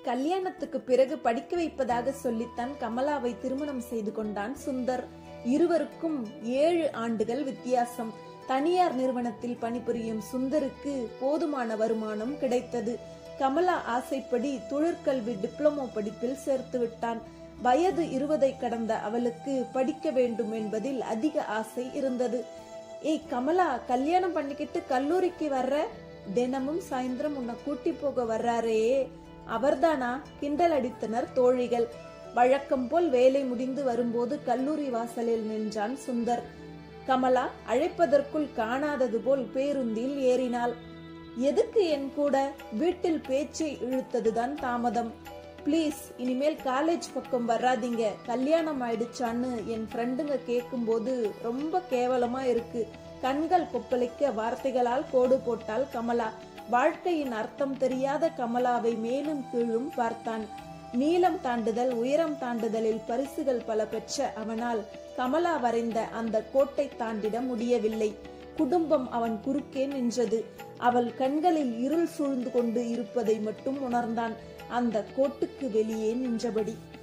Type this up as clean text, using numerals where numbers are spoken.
கல்யாணத்துக்கு பிறகு படிக்க வைப்பதாக சொல்லித்தான் கமலாவை திருமணம் செய்து கொண்டான் சுந்தர். இருவருக்கும் 7 ஆண்டுகள் வித்தியாசம். தனியார் நிறுவனத்தில் பணிபுரியும் சுந்தருக்கு போதுமான வருமானம் கிடைத்தது. கமலா ஆசைப்படி தொழிற்கல்வி டிப்ளமோ படிப்பில் சேர்த்து விட்டான். வயது 20 கடந்த அவளுக்கு படிக்க வேண்டும் என்பதில் அதிக ஆசை இருந்தது. ஏய் கமலா, கல்யாணம் பண்ணிக்கிட்டு கல்லூரிக்கு வர்ற, தினமும் சாயந்தரம் உன்னை கூட்டி போக வர்றாரே அவர்தானா? கிண்டல் அடித்தனர் தோழிகள். வழக்கம் போல் வேலை முடிந்து வரும்போது கல்லூரி வாசலில் நின்றான் சுந்தர். கமலா அழைப்பதற்குள் காணாதது போல் பேருந்தில் ஏறினாள். எதுக்கு என் கூட? வீட்டில் பேச்சை இழுத்ததுதான் தாமதம். பிளீஸ், இனிமேல் காலேஜ் பக்கம் வராதீங்க, கல்யாணம் ஆயிடுச்சான்னு என் ஃப்ரெண்டுங்க கேட்கும் போது ரொம்ப கேவலமா இருக்கு. கண்கள் கொப்பளிக்க வார்த்தைகளால் கோடு போட்டாள் கமலா. வாழ்க்கையின் அர்த்தம் தெரியாத கமலாவை மேலும் கீழும் பார்த்தான். நீளம் தாண்டுதல், உயரம் தாண்டுதலில் பரிசுகள் பல பெற்ற அவனால் கமலா வரைந்த அந்த கோட்டை தாண்டிட முடியவில்லை. குடும்பம் அவன் குறுக்கே நின்றது. அவள் கண்களில் இருள் சூழ்ந்து கொண்டு இருப்பதை மட்டும் உணர்ந்தான். அந்த கோட்டுக்கு வெளியே நின்றபடி.